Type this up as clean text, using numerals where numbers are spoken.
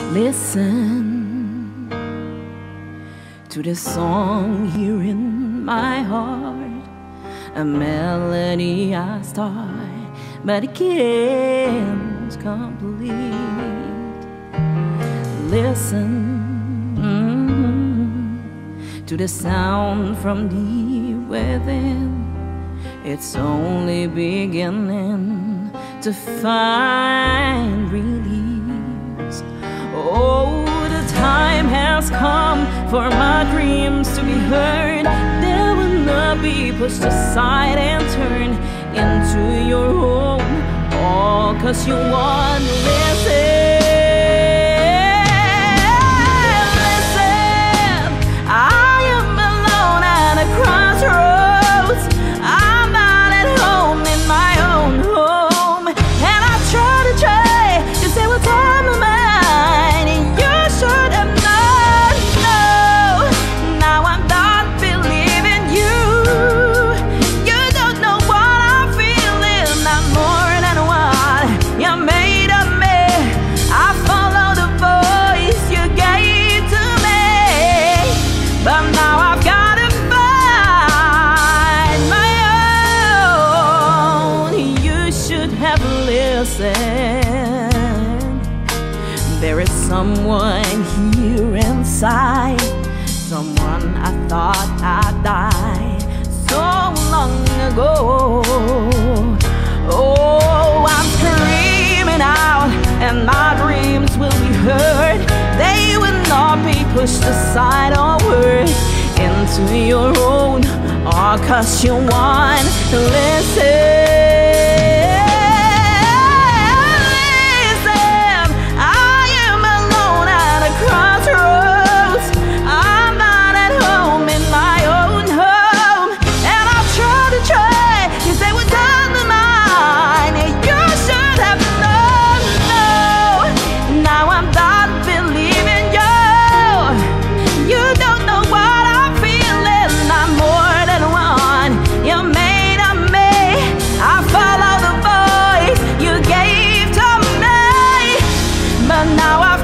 Listen to the song here in my heart, a melody I start, but it can't complete. Listen to the sound from deep within. It's only beginning to find release. Oh, the time has come for my dreams to be heard. They will not be pushed aside and turned into your own, all 'cause you want to listen. Listen, I am alone at a crossroads. I'm not at home in my own home, and I try to say what's on my mind, and you should have known. No, now I'm done believing you. You don't know what I'm feeling, not more than what you made of me. I follow the voice you gave to me, but now I've got to find my own. You should have listened. There is someone here inside, someone I thought I'd died so long ago. Oh, I'm screaming out, and my dreams will be heard. They will not be pushed aside or worked into your own, all 'cause you want to listen. Now I've